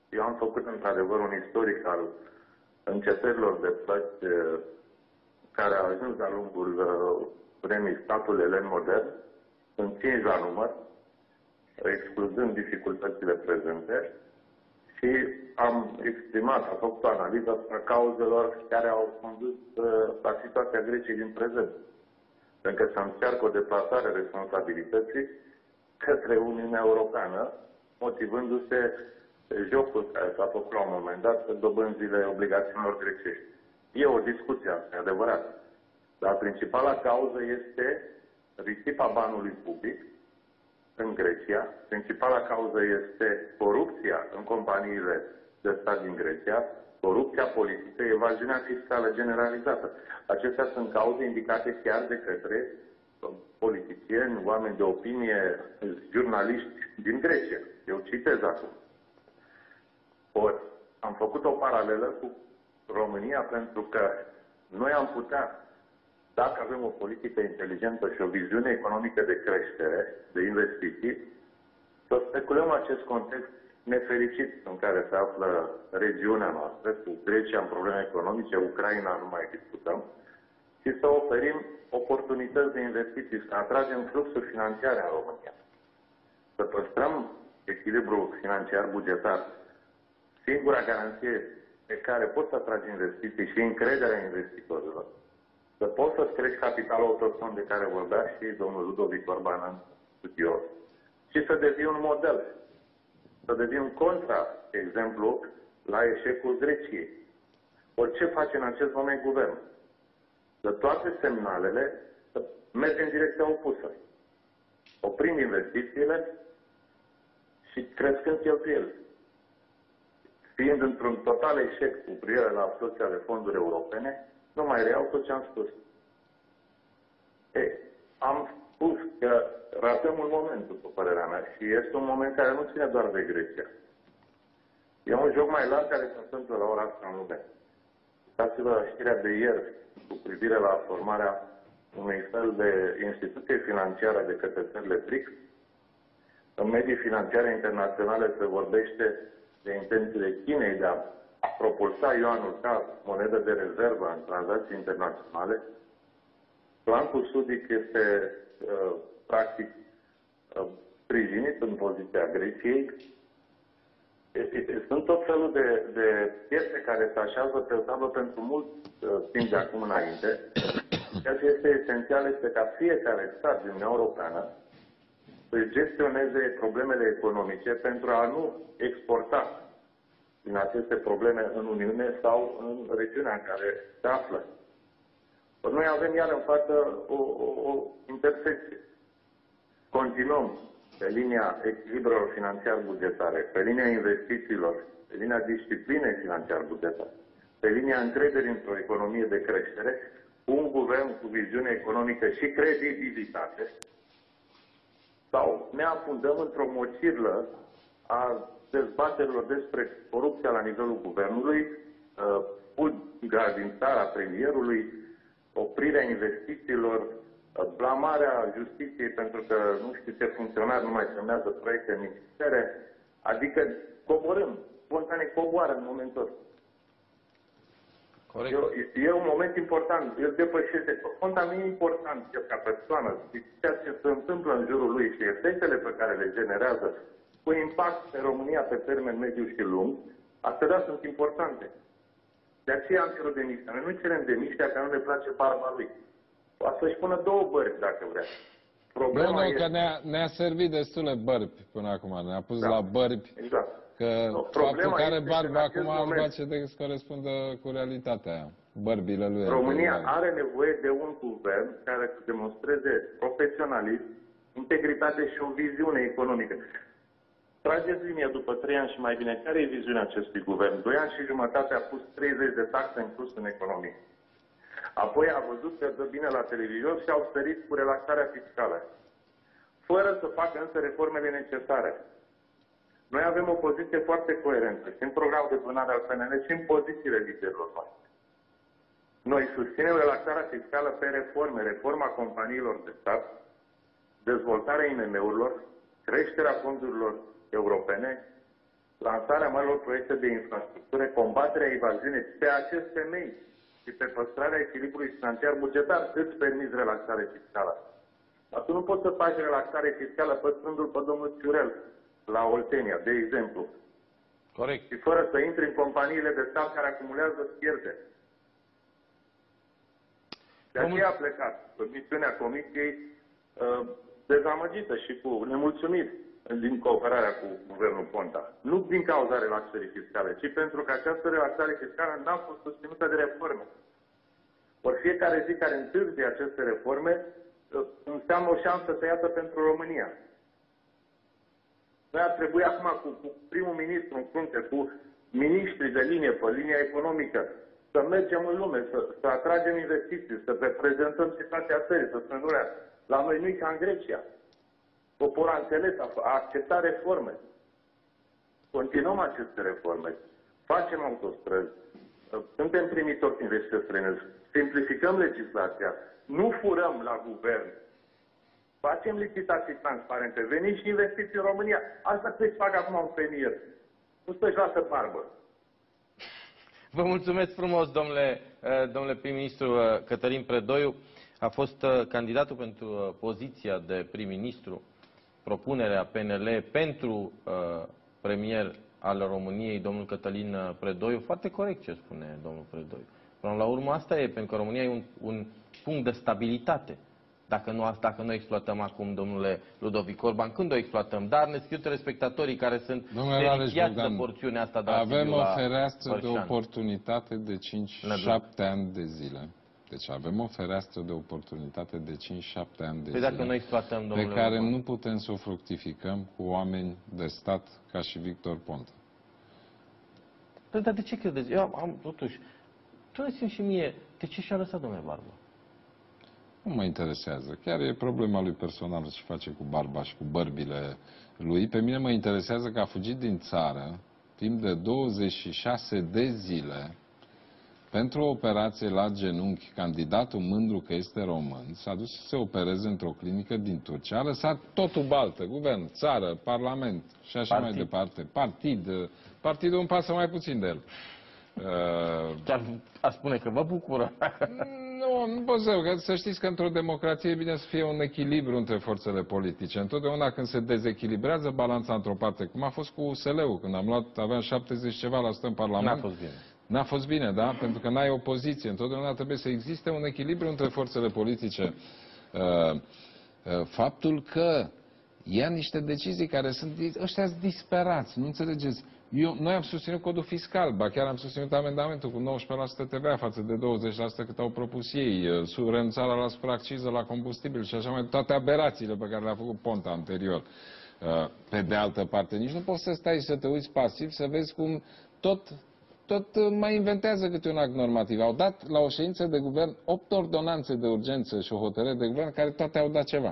Eu am făcut într-adevăr un istoric al încetărilor de plăți care au ajuns de-a lungul vremii statul elen modern. Sunt 5 la număr, excluzând dificultățile prezente, și am exprimat, am făcut o analiză asupra cauzelor care au condus la situația Greciei din prezent. Pentru că se încearcă o deplasare responsabilității către Uniunea Europeană, motivându-se jocul care s-a făcut la un moment dat pe dobânzile obligațiunilor grecești. E o discuție, asta e adevărat. Dar principala cauză este risipa banului public în Grecia. Principala cauză este corupția în companiile de stat din Grecia, corupția politică, evaziunea fiscală generalizată. Acestea sunt cauze indicate chiar de către politicieni, oameni de opinie, jurnaliști din Grecia. Eu citez acum. Ori, am făcut o paralelă cu România pentru că noi am putea, dacă avem o politică inteligentă și o viziune economică de creștere, de investiții, să speculăm acest context nefericit în care se află regiunea noastră, cu Grecia în probleme economice, Ucraina nu mai discutăm, și să oferim oportunități de investiții, să atragem fluxuri financiare în România. Să păstrăm echilibrul financiar bugetar. Singura garanție pe care poți să atragi investiții și încrederea investitorilor. Să poți să-ți crești capitalul autohton de care vorbea și domnul Ludovic Orban în studio. Și să devii un model. Să devii un contra-exemplu la eșecul Greciei. Ori ce face în acest moment guvernul? Să toate semnalele să merg în direcția opusă. Oprind investițiile și crescând cheltuielile. Fiind într-un total eșec cu privire la absorbția de fonduri europene, nu mai reiau tot ce am spus. Am spus că ratăm un moment, după părerea mea, și este un moment care nu ține doar de Grecia. E un joc mai larg care se întâmplă la ora asta în lume. Uitați-vă la știrea de ieri cu privire la formarea unui fel de instituție financiară de către țările BRICS. În medii financiare internaționale se vorbește de intențiile Chinei de a propulsa yuanul ca monedă de rezervă în tranzacții internaționale. Flancul sudic este practic sprijinit în poziția Greciei. Sunt tot felul de piese care se așează pe o tablă pentru mult timp de acum înainte. Ceea ce este esențial este ca fiecare stat din Uniunea Europeană să gestioneze problemele economice pentru a nu exporta din aceste probleme în Uniune sau în regiunea în care se află. Noi avem iar în față o intersecție. Continuăm pe linia echilibrelor financiar-bugetare, pe linia investițiilor, pe linia disciplinei financiar-bugetare, pe linia încrederii într-o economie de creștere, un guvern cu viziune economică și credibilitate, sau ne afundăm într-o mocirlă a dezbaterilor despre corupția la nivelul guvernului, fuga din țara premierului, oprirea investițiilor, blamarea justiției pentru că nu știu ce funcționari nu mai semnează proiecte în ministere, adică coborâm, spontanei coboară în momentul ăsta. E un moment important, el depășește. Conta nu e important el ca persoană, ceea ce se întâmplă în jurul lui și efectele pe care le generează cu impact pe România pe termen mediu și lung, astea sunt importante. De aceea am cerut demisia. Noi nu cerem demisia că nu ne place barba lui. O să-și pună 2 bărbi dacă vrea. Problema e că ne-a servit destule bărbi până acum. Ne-a pus la bărbi. Exact. Că faptul că are barbă acum nu face decât să corespundă cu realitatea aia. Bărbile lui. România are nevoie de un guvern care să demonstreze profesionalism, integritate și o viziune economică. Trageți linia după 3 ani și mai bine. Care e viziunea acestui guvern? 2 ani și jumătate a pus 30 de taxe în plus în economie. Apoi a văzut că dă bine la televizor și au sărit cu relaxarea fiscală. Fără să facă însă reformele necesare. Noi avem o poziție foarte coerentă și în programul de vânare al PNL și în pozițiile liderilor noastre. Noi susținem relaxarea fiscală pe reforme, reforma companiilor de stat, dezvoltarea IMM-urilor, creșterea fondurilor europene, lansarea marilor proiecte de infrastructură, combaterea evaziunii pe acest temei și pe păstrarea echilibrului financiar bugetar, îți permiți relaxare fiscală. Dar tu nu poți să faci relaxare fiscală păstrându-l pe domnul Ciurel la Oltenia, de exemplu. Corect. Și fără să intri în companiile de stat care acumulează pierderi. De aceea a plecat misiunea Comisiei dezamăgită și cu nemulțumit din cooperarea cu guvernul Ponta. Nu din cauza relaxării fiscale, ci pentru că această relaxare fiscală n-a fost susținută de reforme. Ori fiecare zi care întârzie aceste reforme înseamnă o șansă tăiată pentru România. Noi ar trebui acum cu primul ministru în frunte, cu miniștrii de linie pe linia economică, să mergem în lume, să atragem investiții, să reprezentăm situația țării, să spunem, la noi nu-i ca în Grecia. Poporul a înțeles, a acceptat reforme. Continuăm aceste reforme. Facem autostrăzi. Suntem primitori de investiții străine. Simplificăm legislația. Nu furăm la guvern. Facem licitații transparente. Veniți și investiți în România. Asta trebuie să facă acum un premier. Nu să-și lasă barbă. Vă mulțumesc frumos, domnule prim-ministru Cătălin Predoiu. A fost candidatul pentru poziția de prim-ministru, propunerea PNL pentru premier al României, domnul Cătălin Predoiu. Foarte corect ce spune domnul Predoiu. Până la urmă asta e, pentru că România e un punct de stabilitate. Dacă nu exploatăm acum, domnule Ludovic Orban, când o exploatăm? Dar ne scriu telespectatorii care sunt terifiați de porțiunea asta de avem o fereastră de oportunitate de 5-7 ani de zile. Deci avem o fereastră de oportunitate de 5-7 ani de zile, dacă noi exploatăm, pe care nu putem să o fructificăm cu oameni de stat ca și Victor Ponta. Păi, dar de ce credeți? Eu am, totuși, spuneți-mi și mie, de ce și-a lăsat domnule Barba? Nu mă interesează. Chiar e problema lui personală ce face cu barba și cu bărbile lui. Pe mine mă interesează că a fugit din țară timp de 26 de zile pentru o operație la genunchi. Candidatul mândru că este român s-a dus să se opereze într-o clinică din Turcia. A lăsat totul baltă, guvern, țară, parlament și așa mai departe. Partidul îmi pasă mai puțin de el. A spune că vă bucură. Nu pot să știți că într-o democrație e bine să fie un echilibru între forțele politice. Întotdeauna când se dezechilibrează balanța într-o parte, cum a fost cu USL-ul, când aveam 70 ceva la 100 în Parlament. N-a fost bine. N-a fost bine, da? Pentru că n-ai opoziție. Întotdeauna trebuie să existe un echilibru între forțele politice. Faptul că ia niște decizii care sunt... Ăștia sunt disperați, nu înțelegeți? Noi am susținut codul fiscal, ba chiar am susținut amendamentul cu 19% TVA față de 20% cât au propus ei, renunțarea la supracciză la combustibil și așa mai toate aberațiile pe care le-a făcut Ponta anterior. Pe de altă parte, nici nu poți să stai și să te uiți pasiv, să vezi cum tot mai inventează câte un act normativ. Au dat la o ședință de guvern 8 ordonanțe de urgență și o hotărâre de guvern care toate au dat ceva.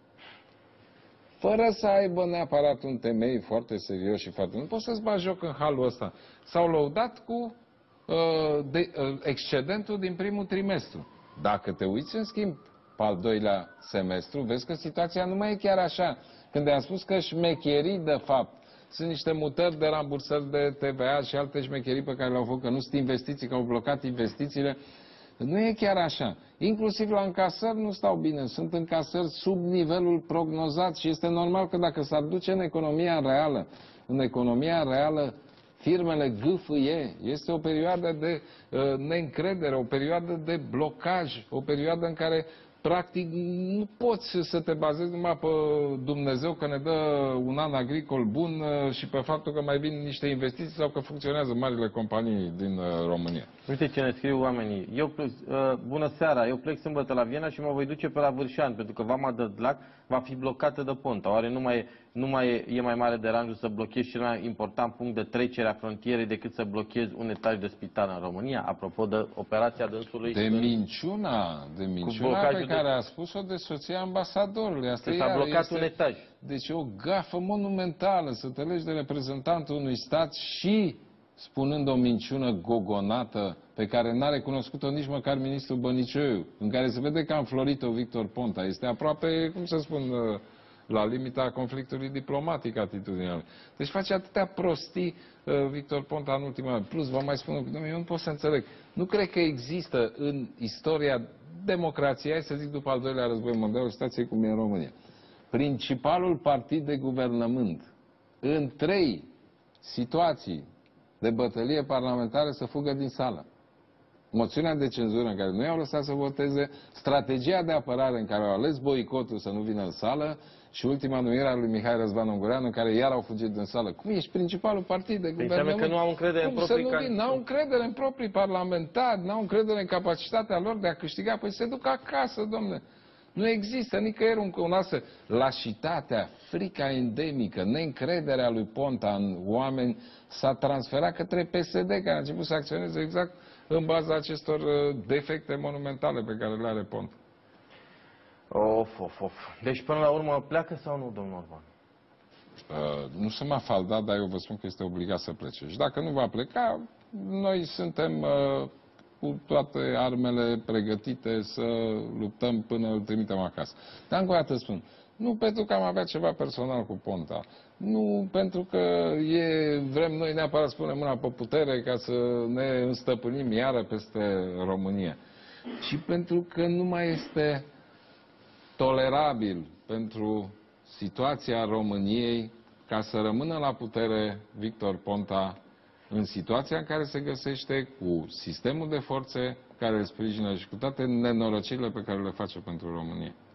Fără să aibă neapărat un temei foarte serios și foarte... Nu poți să-ți bagi joc în halul ăsta. S-au lăudat cu excedentul din primul trimestru. Dacă te uiți, în schimb, pe al doilea semestru, vezi că situația nu mai e chiar așa. Când am spus că șmecherii, de fapt, sunt niște mutări de rambursări de TVA și alte șmecherii pe care le-au făcut, că nu sunt investiții, că au blocat investițiile. Nu e chiar așa. Inclusiv la încasări nu stau bine. Sunt încasări sub nivelul prognozat și este normal că dacă s-ar duce în economia reală, firmele gâfâie. Este o perioadă de neîncredere, o perioadă de blocaj, o perioadă în care practic nu poți să te bazezi numai pe Dumnezeu că ne dă un an agricol bun și pe faptul că mai vin niște investiții sau că funcționează marile companii din România. Uite ce ne scriu oamenii. Bună seara, eu plec sâmbătă la Viena și mă voi duce pe la Vârșean, pentru că Vama de Dlac va fi blocată de Ponta. Oare nu mai e mai mare deranjul să blochezi cel mai important punct de trecere a frontierei decât să blochezi un etaj de spital în România? Apropo de operația dânsului... De minciuna pe care a spus-o de soția ambasadorului. Asta s-a blocat un etaj. Deci o gafă monumentală să te legi de reprezentantul unui stat și spunând o minciună gogonată pe care n-a recunoscut-o nici măcar ministrul Bănicioiu, în care se vede că a înflorit-o Victor Ponta. Este aproape, cum să spun, la limita conflictului diplomatic atitudinea lui. Deci face atâtea prostii Victor Ponta în ultima an. Plus, vă mai spun, eu nu pot să înțeleg. Nu cred că există în istoria democrației, hai să zic după al doilea război mondial, o situație cum e în România. Principalul partid de guvernământ în 3 situații de bătălie parlamentară să fugă din sală. Moțiunea de cenzură în care nu i-au lăsat să voteze, strategia de apărare în care au ales boicotul să nu vină în sală și ultima numire a lui Mihai Răzvan Ungureanu în care iar au fugit din sală. Cum ești principalul partid de guvernământ? Înseamnă că nu au încredere în proprii candidati. N-au încredere în proprii parlamentari, n-au încredere în capacitatea lor de a câștiga. Păi se duc acasă, domnule. Nu există nicăieri un astfel. Lașitatea, frica endemică, neîncrederea lui Ponta în oameni s-a transferat către PSD, care a început să acționeze exact în baza acestor defecte monumentale pe care le are Ponta. Of. Deci până la urmă pleacă sau nu, domnul Orban? Nu sunt mafaldat, dar eu vă spun că este obligat să plece. Și dacă nu va pleca, noi suntem cu toate armele pregătite să luptăm până îl trimitem acasă. Dar încă o dată spun, nu pentru că am avea ceva personal cu Ponta, nu pentru că vrem noi neapărat să punem mâna pe putere ca să ne înstăpânim iară peste România, ci pentru că nu mai este tolerabil pentru situația României ca să rămână la putere Victor Ponta în situația în care se găsește, cu sistemul de forțe care îl sprijină și cu toate nenorocirile pe care le face pentru România.